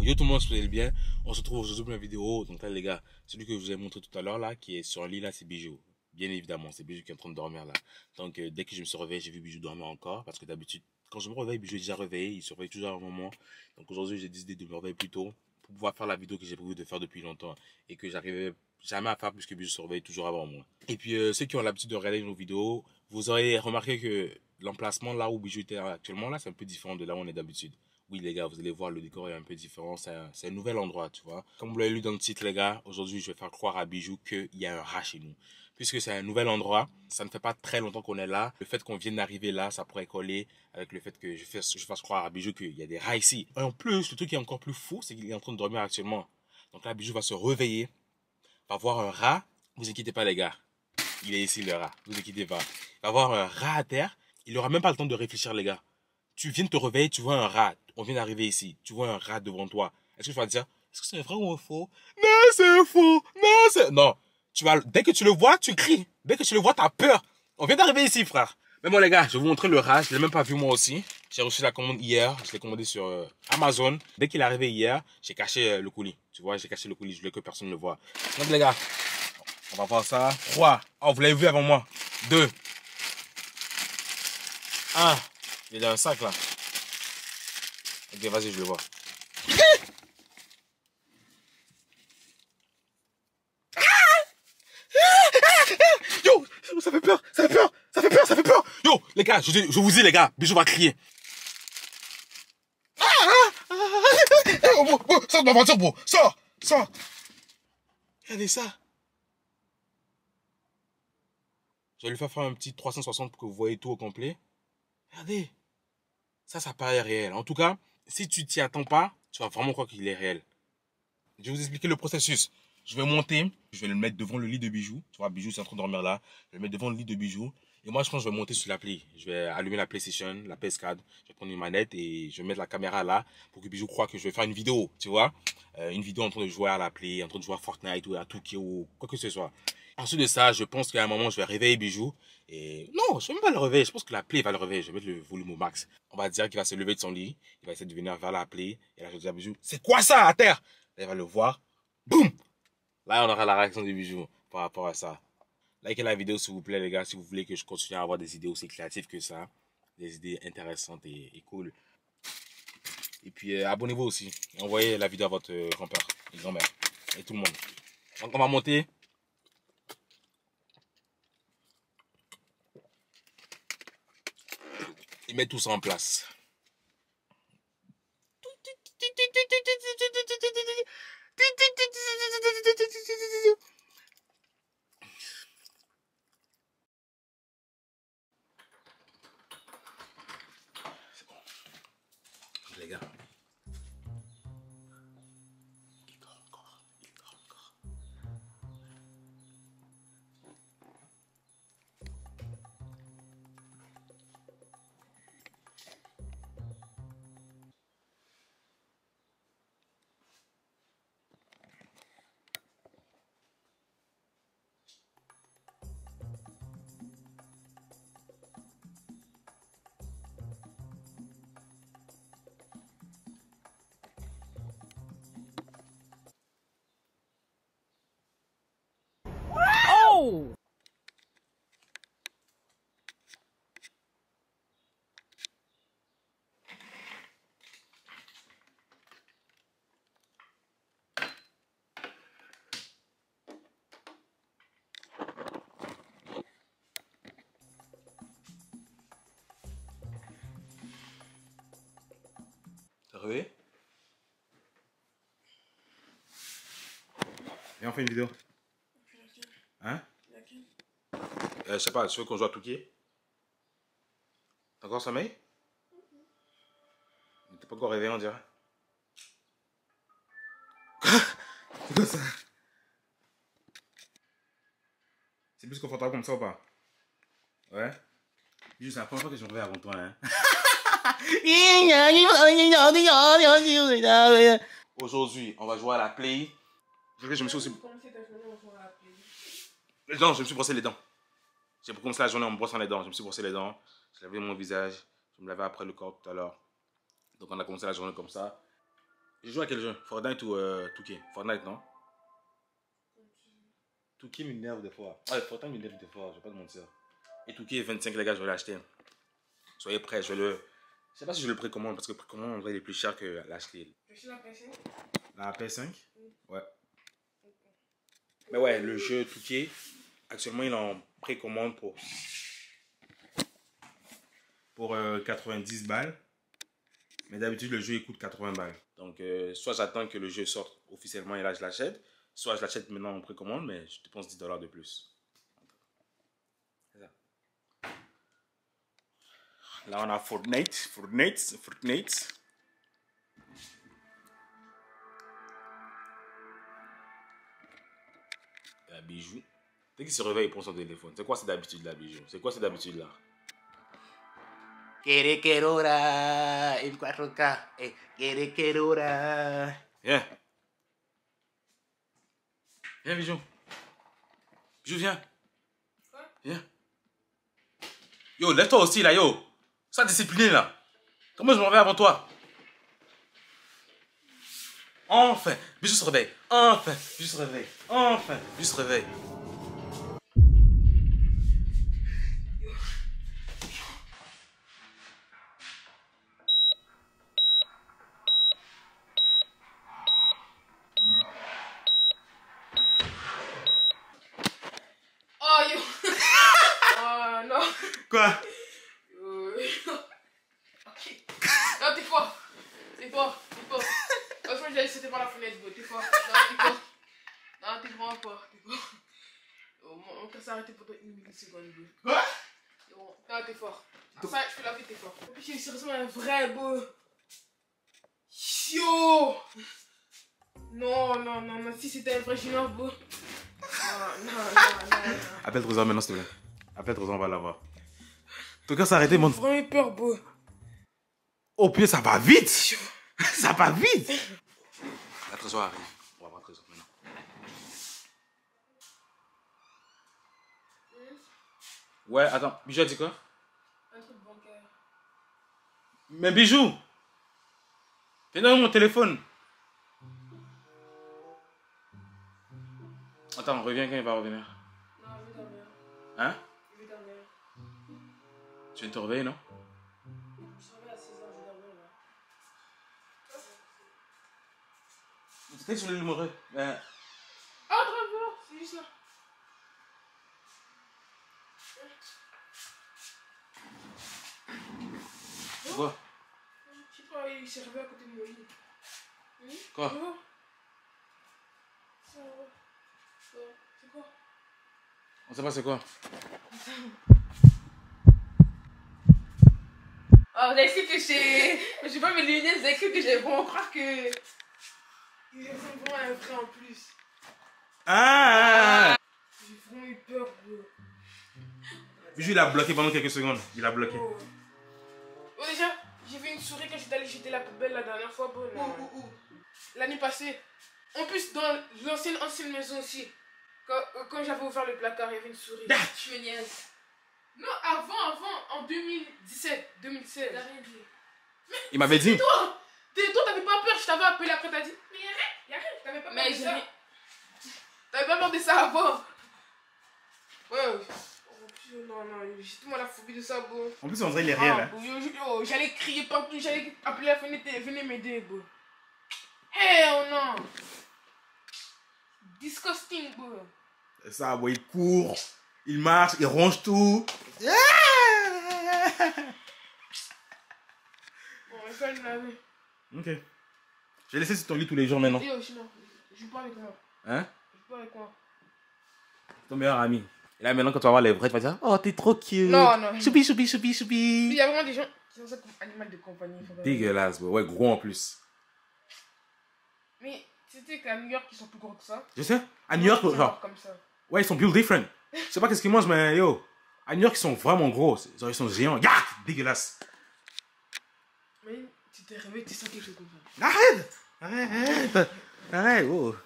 Yo tout le monde, soyez bien. On se retrouve aujourd'hui pour une vidéo. Donc là les gars, celui que je vous ai montré tout à l'heure là, qui est sur un lit là, c'est Bijou. Bien évidemment, c'est Bijou qui est en train de dormir là. Donc dès que je me suis réveillé, j'ai vu Bijou dormir encore. Parce que d'habitude, quand je me réveille, Bijou est déjà réveillé. Il se réveille toujours à un moment. Donc aujourd'hui, j'ai décidé de me réveiller plus tôt pour pouvoir faire la vidéo que j'ai prévu de faire depuis longtemps. Et que j'arrivais jamais à faire puisque Bijou se réveille toujours avant moi. Et puis ceux qui ont l'habitude de regarder nos vidéos, vous aurez remarqué que l'emplacement là où Bijou était actuellement là, c'est un peu différent de là où on est d'habitude. Oui les gars, vous allez voir, le décor est un peu différent, c'est un nouvel endroit, tu vois. Comme vous l'avez lu dans le titre les gars, aujourd'hui je vais faire croire à Bijou qu'il y a un rat chez nous. Puisque c'est un nouvel endroit, ça ne fait pas très longtemps qu'on est là. Le fait qu'on vienne d'arriver là, ça pourrait coller avec le fait que je fasse croire à Bijou qu'il y a des rats ici. Et en plus, le truc qui est encore plus fou, c'est qu'il est en train de dormir actuellement. Donc là, Bijou va se réveiller, va voir un rat. Vous inquiétez pas les gars, il est ici le rat, vous inquiétez pas. Il va voir un rat à terre, il n'aura même pas le temps de réfléchir les gars. Tu viens de te réveiller, tu vois un rat. On vient d'arriver ici. Tu vois un rat devant toi. Est-ce que tu vas te dire, est-ce que c'est vrai ou faux? Non, c'est faux. Non, c'est... Non. Dès que tu le vois, tu cries. Dès que tu le vois, t'as peur. On vient d'arriver ici, frère. Mais bon, les gars, je vais vous montrer le rat. Je l'ai même pas vu moi aussi. J'ai reçu la commande hier. Je l'ai commandé sur Amazon. Dès qu'il est arrivé hier, j'ai caché le colis. Tu vois, j'ai caché le colis. Je voulais que personne ne le voie. Donc, les gars, on va voir ça. 3. Oh, vous l'avez vu avant moi. 2. 1. Il est dans un sac là. Ok, vas-y, je le vois. Yo, ça fait peur, ça fait peur, ça fait peur, ça fait peur. Yo, les gars, je vous dis les gars, Bijou va crier. Sors de ma voiture, bro. Sors, sors. Regardez ça. Je vais lui faire un petit 360 pour que vous voyez tout au complet. Regardez. Ça paraît réel. En tout cas, si tu t'y attends pas, tu vas vraiment croire qu'il est réel. Je vais vous expliquer le processus. Je vais monter, je vais le mettre devant le lit de Bijou. Tu vois, Bijou c'est en train de dormir là. Je vais le mettre devant le lit de Bijou. Et moi, je pense que je vais monter sur l'appli. Je vais allumer la PlayStation, la PS4. Je vais prendre une manette et je vais mettre la caméra là pour que Bijou croie que je vais faire une vidéo, tu vois. Une vidéo en train de jouer à l'appli, en train de jouer à Fortnite ou à Tokyo ou quoi que ce soit. Ensuite de ça, je pense qu'à un moment, je vais réveiller Bijou. Et non, je ne vais même pas le réveiller. Je pense que l'appli va le réveiller. Je vais mettre le volume au max. On va dire qu'il va se lever de son lit. Il va essayer de venir vers l'appli. Et là, je vais dire à Bijou, c'est quoi ça à terre? Là, il va le voir. Boum! Là, on aura la réaction du Bijou par rapport à ça. Likez la vidéo s'il vous plaît, les gars, si vous voulez que je continue à avoir des idées aussi créatives que ça. Des idées intéressantes et cool. Et puis, abonnez-vous aussi. Envoyez la vidéo à votre grand-père et grand-mère. Et tout le monde. Donc, on va monter. Et mettre tout ça en place. C'est bon. Les gars. Il dort encore. Il dort encore. Oh! T'as réveillé? Viens, on fait une vidéo. Hein? Je sais pas, tu veux qu'on joue à Touquet? T'as encore sommeil? T'es pas encore réveillé, on dirait. C'est quoi ça? C'est plus confortable comme ça ou pas? Ouais? Juste c'est la première fois que je me réveille avant toi, hein. Aujourd'hui, on va jouer à la play. Je me suis aussi... Les dents, je me suis brossé les dents. J'ai commencé la journée en me brossant les dents. Je me suis brossé les dents. J'ai lavé mon visage. Je me lavais après le corps tout à l'heure. Donc on a commencé la journée comme ça. Je joue à quel jeu? Fortnite ou 2K? Fortnite, non? 2K m'énerve des fois. Ah, Fortnite m'énerve des fois, je vais pas te mentir. Et 2K 25, les gars, je vais l'acheter. Soyez prêts, je vais le... Je sais pas si je le précommande, parce que le précommande, en vrai, il est plus cher que l'acheter. Tu suis la PS5? La PS5? Ouais. Mais ouais, le jeu 2K, actuellement, il est en précommande pour 90 balles. Mais d'habitude, le jeu, il coûte 80 balles. Donc, soit j'attends que le jeu sorte officiellement et là, je l'achète. Soit je l'achète maintenant en précommande, mais je dépense 10 $ de plus. C'est ça. Là, on a Fortnite. La bijou. Dès qu'il se réveille, il prend son téléphone. C'est quoi cette habitude là, bijou? C'est quoi cette habitude là? Querora en 4K. Querora. Viens. Viens, bijou. Bijou, viens. Quoi? Viens. Yo, lève-toi aussi là, yo. Sois discipliné là. Comment je m'en vais avant toi? Enfin, bijou se réveille. Enfin, bijou se réveille. Enfin, bijou se réveille. Oh yo! Oh non! Quoi? Ok. Non, t'es fort! T'es fort! T'es fort! Franchement, j'ai sauté par la fenêtre, bro. T'es fort! Non, t'es fort! Non, t'es vraiment fort! T'es fort! Oh, mon cœur s'est arrêté pendant 1 milliseconde, bro. Quoi? Non, t'es fort! Ça, je fais la vie, t'es fort! Et puis, j'ai sérieusement un vrai, bro! Yo! Non, non, non, non, si c'était un vrai junior, bro! Non, non, non, non. Appelle Trésor maintenant, s'il te plaît. Appelle Trésor, on va l'avoir. Ton cœur s'est arrêté, mon... J'ai vraiment peur, bro! Oh, putain, ça va vite! Ça va vite! La Trésor arrive. On va voir Trésor maintenant. Ouais, attends. Bijou a dit quoi? Un truc bancaire. Mais Bijou! Viens donner mon téléphone. Attends, reviens quand il va revenir. Non, je vais dormir. Hein? Je vais dormir. Tu viens de te réveiller, non? Je se réveille à 6h, je vais dormir là. Peut-être sur le numéro. Ah, très bien, c'est juste là. Quoi? Je sais pas, il s'est réveillé à côté de moi. Quoi? C'est quoi? On sait pas c'est quoi. Ah, vous avez cru que j'ai pas mes lunettes, vous avez cru que j'ai vraiment croire que. Ils ont vraiment un vrai en plus. Ah! J'ai vraiment eu peur, bro. Bijou, il a bloqué pendant quelques secondes. Il a bloqué. Oh. Oh, déjà, j'ai vu une souris quand j'étais allé jeter la poubelle la dernière fois, bro. L'année passée. En plus, dans l'ancienne maison aussi. Quand j'avais ouvert le placard, il y avait une souris. Je me niaise. Non, avant, en 2017, 2016. T'as rien dit. Il m'avait dit. Toi, t'avais pas peur, je t'avais appelé après, t'as dit. Mais y'a rien, t'avais pas peur de ça. T'avais pas peur de ça avant. Ouais. Non, j'ai tout mal la phobie de ça, bro. En plus, on dirait il est réel. Hein. J'allais crier partout, j'allais appeler la fenêtre et venez m'aider, bro. Hell non. Disgusting, bro. Ça, bon, il court, il marche, il ronge tout. Bon, il faut aller laver. Ok. Je vais laisser sur ton lit tous les jours maintenant. Yo, sinon, je joue pas avec moi. Hein? Je joue pas avec moi. Ton meilleur ami. Et là, maintenant, quand tu vas voir les vrais, tu vas dire, oh, t'es trop cute. Non. Choupi. Il y a vraiment des gens qui sont ça comme animal de compagnie. Dégueulasse, bro. Ouais, gros en plus. Mais tu sais qu'à New York, ils sont plus gros que ça. Je sais. À New York, genre. Comme ça. Ouais, ils sont built different. Je sais pas qu'est-ce qu'ils mangent, mais yo. À New York, ils sont vraiment gros. Genre, ils sont géants. Yah! Dégueulasse. Mais tu t'es réveillé, tu sens quelque chose comme ça. Arrête, oh.